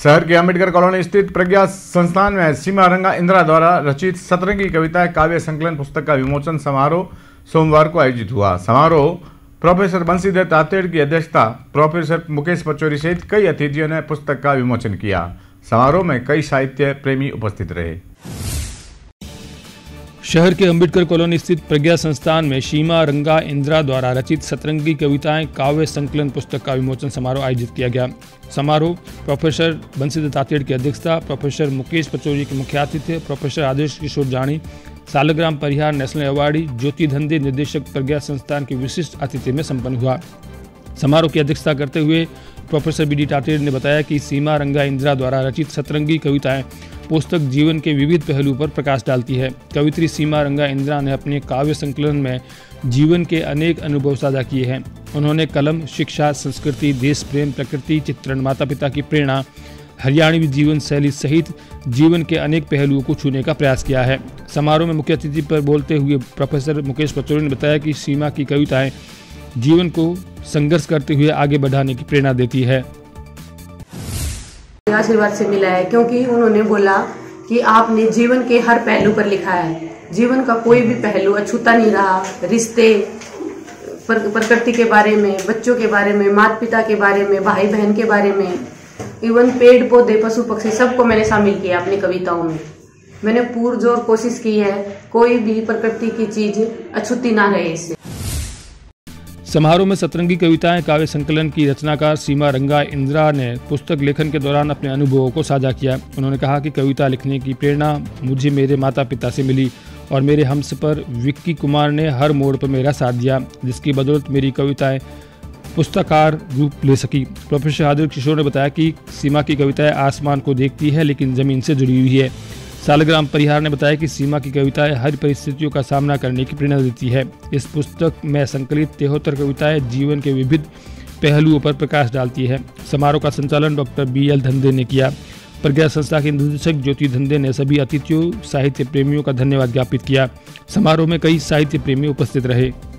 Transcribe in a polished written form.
शहर के अम्बेडकर कॉलोनी स्थित प्रज्ञा संस्थान में सीमा रंगा इंदिरा द्वारा रचित सतरंगी कविताएं काव्य संकलन पुस्तक का विमोचन समारोह सोमवार को आयोजित हुआ। समारोह प्रोफेसर बंसीधर तातेड़ की अध्यक्षता प्रोफेसर मुकेश पचौरी सहित कई अतिथियों ने पुस्तक का विमोचन किया। समारोह में कई साहित्य प्रेमी उपस्थित रहे। शहर के अम्बेडकर कॉलोनी स्थित प्रज्ञा संस्थान में सीमा रंगा इंदिरा द्वारा रचित सतरंगी कविताएं काव्य संकलन पुस्तक का विमोचन समारोह आयोजित किया गया। समारोह प्रोफेसर बंसीधर तातेड़ की अध्यक्षता प्रोफेसर मुकेश पचौरी के मुख्य अतिथि professor Adesh Kishore Jani Salgram Parihar national awardee Jyoti Dhandhe निर्देशक प्रज्ञा संस्थान के विशिष्ट अतिथि में संपन्न हुआ। समारोह की अध्यक्षता करते हुए प्रोफेसर बी डी तातेड़ ने बताया कि सीमा रंगा इंदिरा द्वारा रचित सतरंगी कविताएं पुस्तक जीवन के विविध पहलू पर प्रकाश डालती है। कवित्री सीमा रंगा इंदिरा ने अपने काव्य संकलन में जीवन के अनेक अनुभव साझा किए हैं। उन्होंने कलम, शिक्षा, संस्कृति, देश प्रेम, प्रकृति चित्रण, माता पिता की प्रेरणा, हरियाणवी जीवन शैली सहित जीवन के अनेक पहलुओं को छूने का प्रयास किया है। समारोह में मुख्य अतिथि पर बोलते हुए प्रोफेसर मुकेश पचौरी ने बताया कि सीमा की कविताएं जीवन को संघर्ष करते हुए आगे बढ़ाने की प्रेरणा देती है। आशीर्वाद से मिला है क्योंकि उन्होंने बोला कि आपने जीवन के हर पहलू पर लिखा है। जीवन का कोई भी पहलू अछूता नहीं रहा। रिश्ते, प्रकृति के बारे में, बच्चों के बारे में, माता पिता के बारे में, भाई बहन के बारे में, इवन पेड़ पौधे, पशु पक्षी सबको मैंने शामिल किया अपनी कविताओं में। मैंने पुरजोर कोशिश की है कोई भी प्रकृति की चीज अछूती ना रहे इससे। समारोह में सतरंगी कविताएं काव्य संकलन की रचनाकार सीमा रंगा इंदिरा ने पुस्तक लेखन के दौरान अपने अनुभवों को साझा किया। उन्होंने कहा कि कविता लिखने की प्रेरणा मुझे मेरे माता पिता से मिली और मेरे हमसफर विक्की कुमार ने हर मोड़ पर मेरा साथ दिया, जिसकी बदौलत मेरी कविताएं पुस्तकार रूप ले सकी। प्रोफेसर आदेश किशोर ने बताया कि सीमा की कविताएं आसमान को देखती है लेकिन जमीन से जुड़ी हुई है। सालग्राम परिहार ने बताया कि सीमा की कविताएं हर परिस्थितियों का सामना करने की प्रेरणा देती है। इस पुस्तक में संकलित 73 कविताएं जीवन के विविध पहलुओं पर प्रकाश डालती है। समारोह का संचालन डॉक्टर BL धंधे ने किया। प्रज्ञा संस्था के निदेशक ज्योति धंधे ने सभी अतिथियों साहित्य प्रेमियों का धन्यवाद ज्ञापित किया। समारोह में कई साहित्य प्रेमी उपस्थित रहे।